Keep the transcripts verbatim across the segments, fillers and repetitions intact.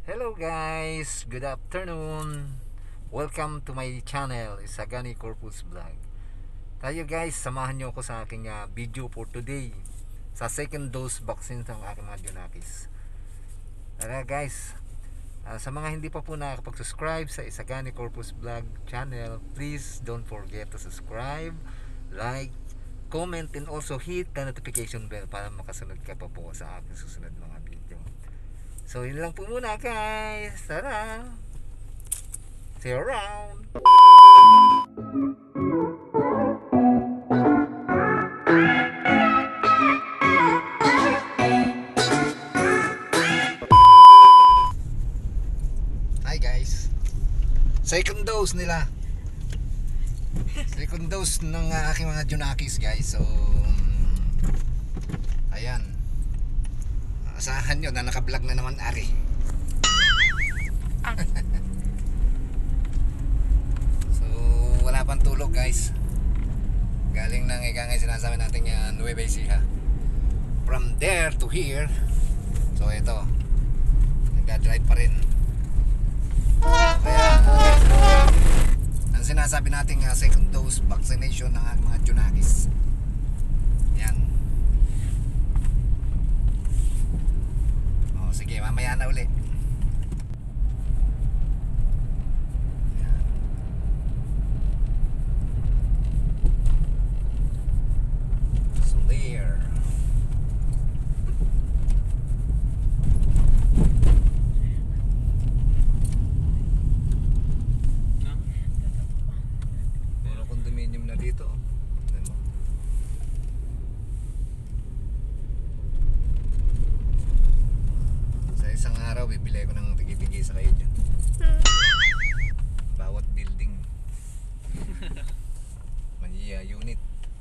Hello guys, good afternoon. Welcome to my channel, Isagani Corpus Vlog. Tayo guys, samahan niyo ako sa aking uh, video for today sa second dose vaccine ng aking mga Junakis. Tara guys, uh, sa mga hindi pa po nakakapag-subscribe sa Isagani Corpus Vlog channel, please don't forget to subscribe, like, comment, and also hit the notification bell para makasunod ka pa po sa aking susunod mga video. So yun lang po muna guys. Tara, see you around. Hi guys, second dose nila, second dose ng uh, aking mga Junakis guys. So ayan, asahan nyo na naka-vlog na naman Ari. So wala pang tulog guys. Galing ng ika nga sinasabi natin yung Nueva Ecija. From there to here. So ito, nagdadrive pa rin. Kaya ang sinasabi natin uh, second dose vaccination ng mga Junakis. Yan. Sige, mamaya na uli. So there. Puro condominium na dito. Isang araw bibili ko ng tigi-tigi sa kayo dyan. Bawat building may uh, unit.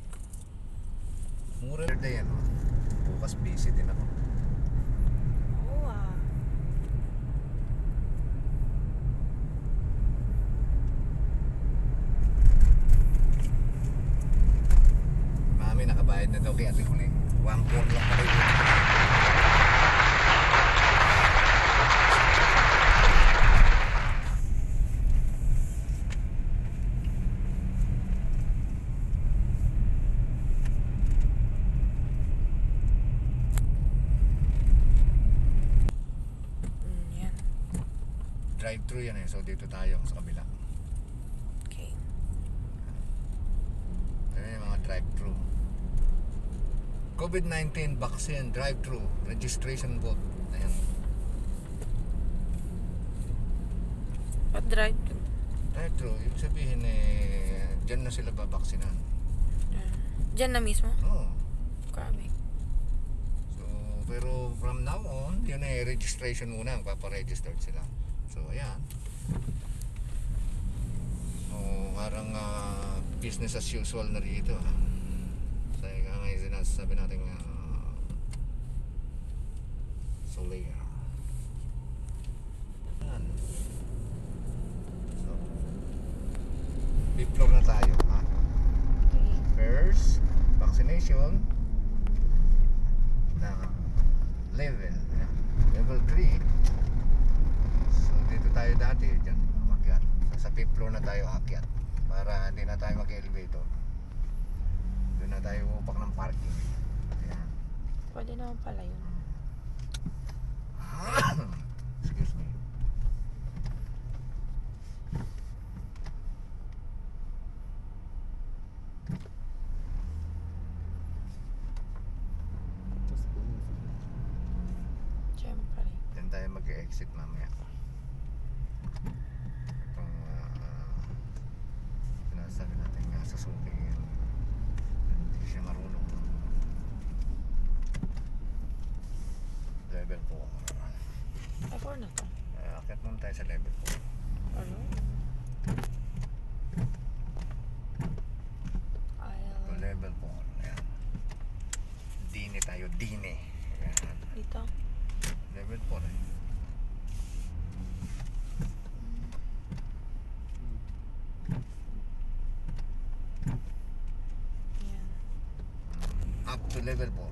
Mura na yan, oh. Bukas busy din ako. Oo ah. Mami nakabayad na daw kay Ate Kuling. One four lang pala yun. Drive-thru yan eh, so dito tayo sa kabila. Okay. Ayan yung mga drive-thru. COVID nineteen vaccine drive-thru registration vote. Ayan. What drive to? Drive-thru, ibig sabihin eh, dyan na sila babaksinan. Diyan na mismo? Oo. Grabe. So, pero from now on, yun eh, registration muna, paparegister sila. So, ayan. So, parang uh, business as usual na rito. So, nga nga yung sinasabi natin uh, Solia. Ayan. So, fifth floor na tayo, ha? Okay. First, vaccination na level. Ayan. Level three. Dito tayo dati, dyan umakyat. So, sa fifth floor na tayo akyat para hindi na tayo mag-elevator. Doon na tayo upak ng parking. Ayan. Pwede naman pala yun. Excuse me. Siyempre. Diyan tayo mag-exit mamaya. Itong uh, sinasabi natin nga sa suki, hindi siya marunong. Level four. Ay, four na to. Uh, akyat muna tayo sa level four. Ano? To I'll... level four. Ayan. Dine tayo, dine. Ayan. Dito? Level four eh. Yan. Up to level four.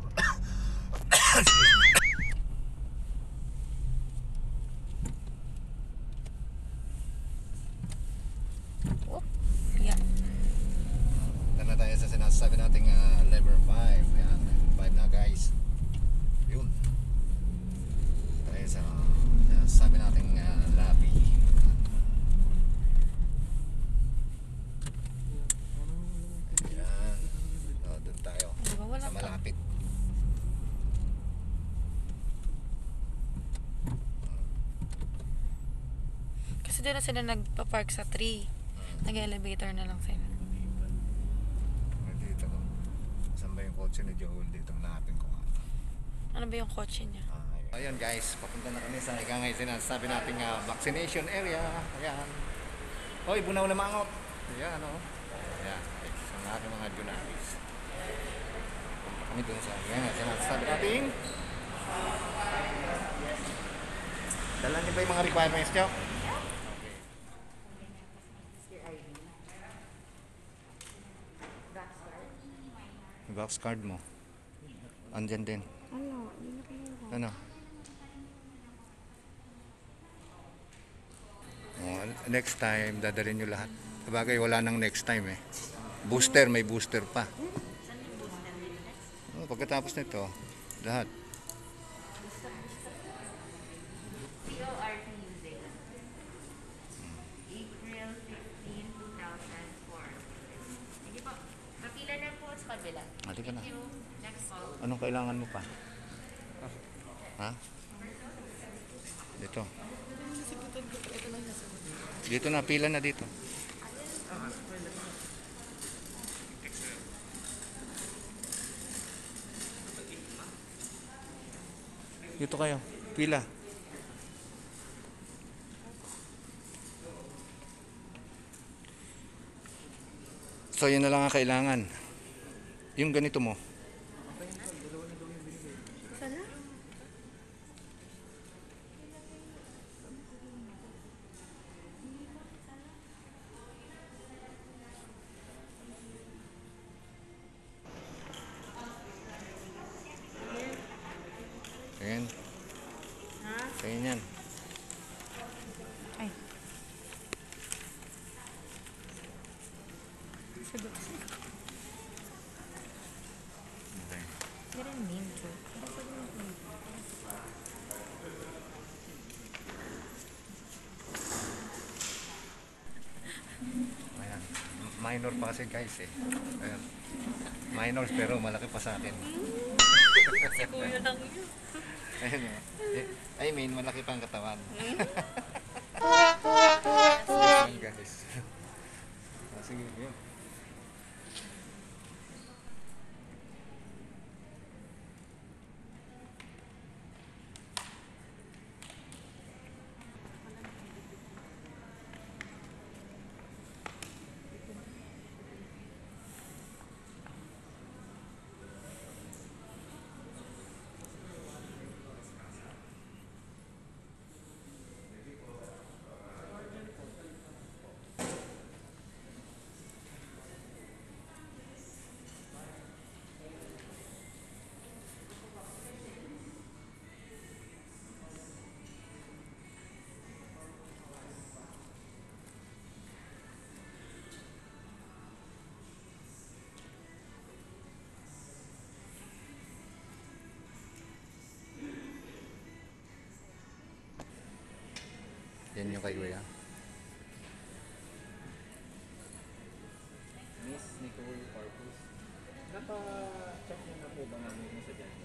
Kasi doon na sila nagpa-park sa three. Nag-elevator na lang sila. Dito. Saan ba yung kotse ni Joel? Dito natin ko nga. Ano ba yung kotse niya? Ah, ayun. Ayun guys, papunta na kami sa ika ngayon sinasabi natin nga vaccination area. Ayan. Hoy, bunaw na mangot. Ayan, o. Ayan. Ang aking mga Junaris. Punta kami dun sa ika nga sinasabi natin. Dala niyo ba yung mga requirements nyo? Box card mo. Andyan din. Ano? Hindi na kinuha. Ano? Oh, next time, dadalhin nyo lahat. Sabagay, wala nang next time eh. Booster, may booster pa. Oh, pagkatapos nito, lahat. C O R P using April fifteenth, two thousand four. Sige po. Kapila na po sa kabila. Halika na. Thank you. Next call. Anong kailangan mo pa? Ha? Dito. Dito na, pila na dito. Dito kayo, pila. So yun na lang ang kailangan. Yung ganito mo. Sana? Ayan. Ayan yan. Ay. Sagot. Okay. Ganun name ko. Ayan. Minor pa kasi guys eh. Ayan. Minors pero malaki pa sa akin. Si Kuya lang yun. Ayun o. Eh, I mean, malaki pa ang katawan. Ayan guys. Ah, sige, yun. Yan yung kay Kuya. Miss Nicole Corpus. Napa-check niyo na po ba namin yung sa dyan?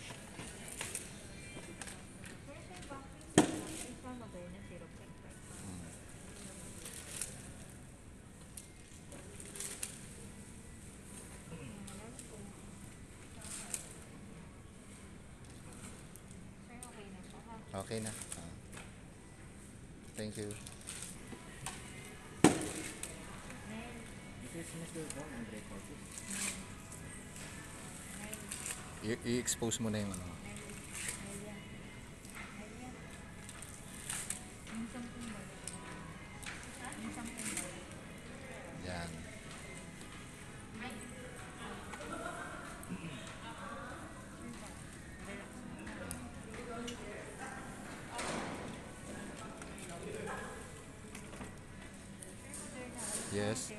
Okay na. Ah. Thank you. This is Mister Paul Andre Corpus. I- i-expose mo na yung ano. Yan. Yes.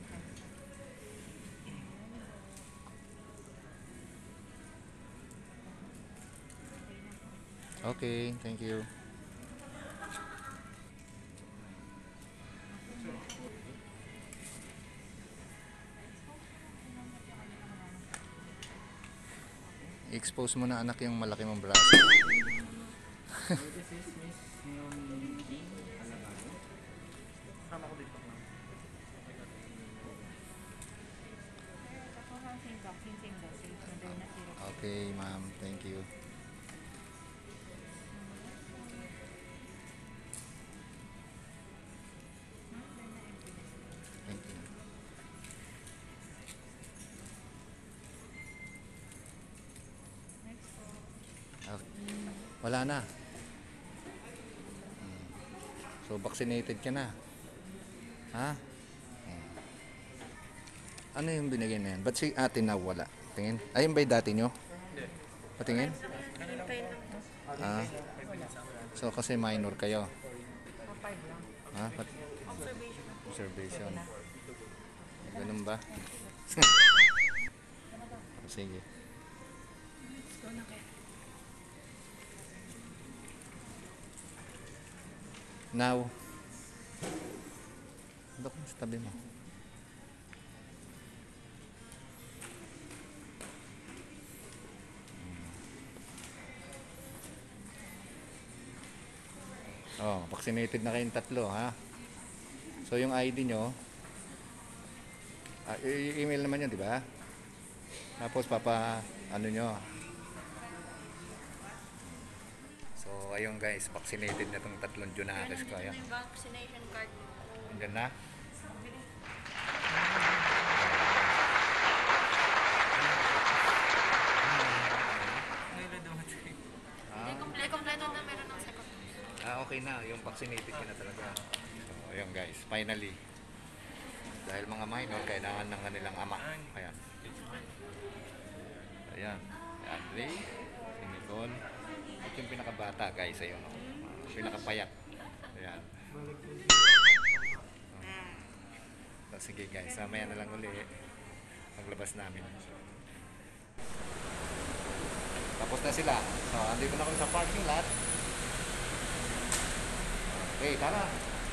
Okay, thank you. I-expose mo na anak yung malaki mong braso. So this is Miss Naomi King Alabado. Kasama ko dito. Tapos ang same vaccine, same dosage. Moderna zero. Okay, ma'am. Thank you. Thank you. Next po. Okay. Wala na. Hmm. So, vaccinated ka na. Ha? Hmm. Ano yung binigay na yan? Ba't si ate na wala? Tingin. Ayun ba yung dati nyo? Hindi. Patingin? Hintayin lang to. Ah. So, kasi minor kayo. Five lang. Ha? Ba't? Observation. Observation. Ganun ba? Sige. Let's go na kayo. Now. Dok, sa tabi mo. Oh, vaccinated na kayong tatlo, ha? So, yung I D nyo, ah, i- email naman yun, di ba? Tapos, papa, ano nyo. So, ayun guys, vaccinated na itong tatlong Junakis ko. Ayan. Yung vaccination card mo. Andyan na. Hindi, kompleto, kompleto na meron ng second dose. Ah, okay na. Yung vaccinated ka na talaga. So, ayun guys, finally. Dahil mga minor, kailangan ng kanilang ama. Ayan. Ayan. Si Andre, si Nicole. At yung pinakabata guys, ayun. Oh. Pinakapayat. Ayan. So, sige guys, mamaya na lang uli. Paglabas namin. Tapos na sila. So, andito na kami sa parking lot. Okay, tara.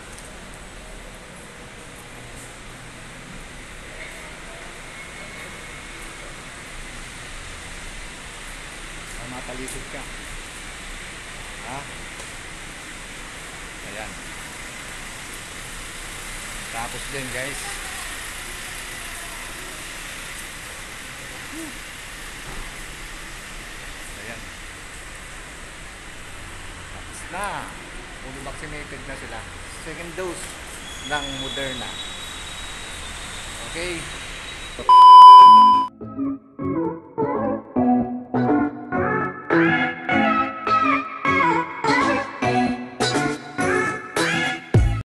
Ah, matalisod ka. Ha? Ayan. Tapos din guys. Ayan. Tapos na. Fully vaccinated na sila. Second dose ng Moderna. Okay.